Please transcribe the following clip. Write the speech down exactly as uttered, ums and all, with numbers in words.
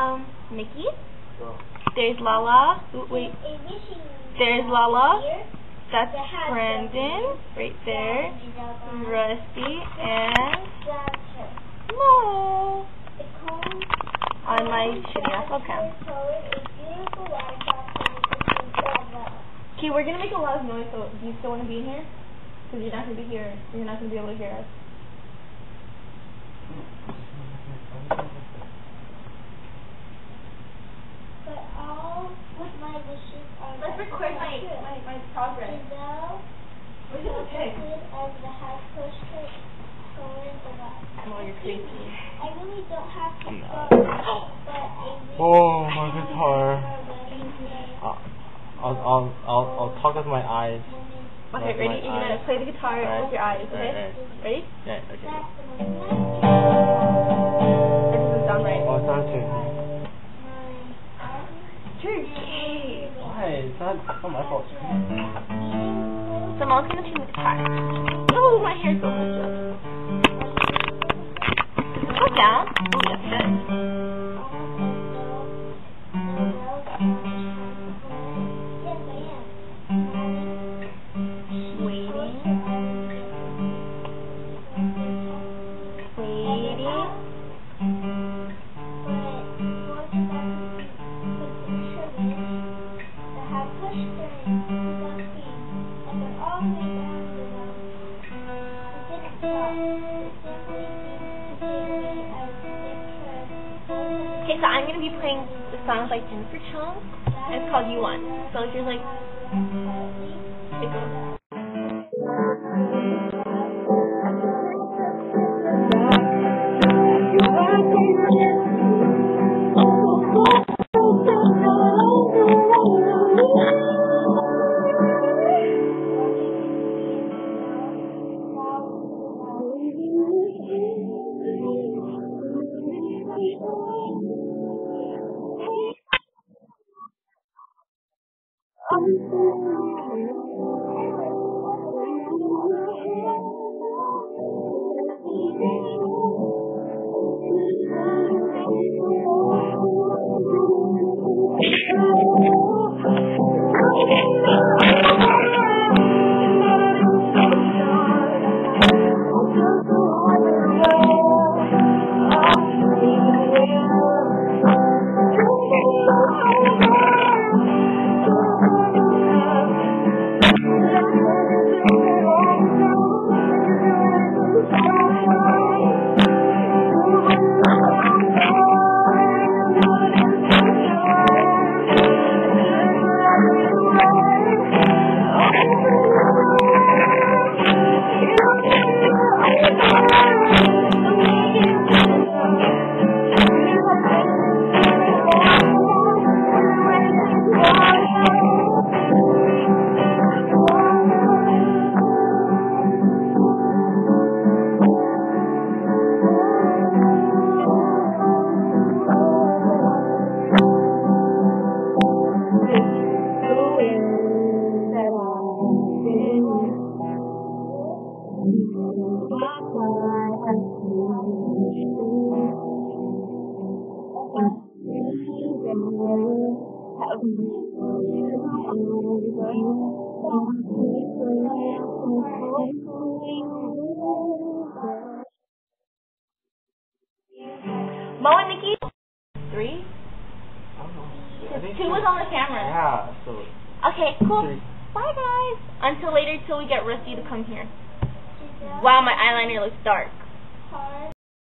um, Nikki. There's Lala. Ooh, wait. There's Lala. That's Brandon. Right there. Rusty. And Mo. On my shitty ass webcam. Okay, we're gonna make a lot of noise, so do you still want to be in here? Because you're not gonna be here. You're not gonna be able to hear us. But all of my wishes are. Let's record my, my my progress. Giselle, Where's the pig? as the head pusher toward the left. Oh, you're crazy. I really don't have to I'm go, not. but I really Oh, my guitar. uh, I'll, I'll, I'll, I'll talk with my eyes. Okay, With ready? my You're gonna eyes. play the guitar Right. with your eyes, okay? Right, right. Ready? Yeah, okay. That doesn't sound right. Oh, it's not too. You're gay. Why? It's not, it's not my fault. So Mom's gonna tune the guitar. Oh, my hair's so messed up. Does it go down? Oh, yes, it does. Okay, so I'm gonna be playing the song by Jennifer Chung, and it's called You Won. So if you're like, it goes. Mo and Nikki? Three? I don't know. I think Two was on the camera. Yeah, so. Okay, cool. Three. Bye, guys. Until later, till we get Rusty to come here. Wow, my eyeliner looks dark.